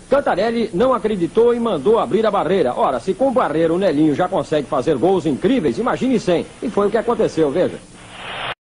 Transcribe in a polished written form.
Cantarelli não acreditou e mandou abrir a barreira. Ora, se com barreira o Nelinho já consegue fazer gols incríveis, imagine sem. E foi o que aconteceu, veja.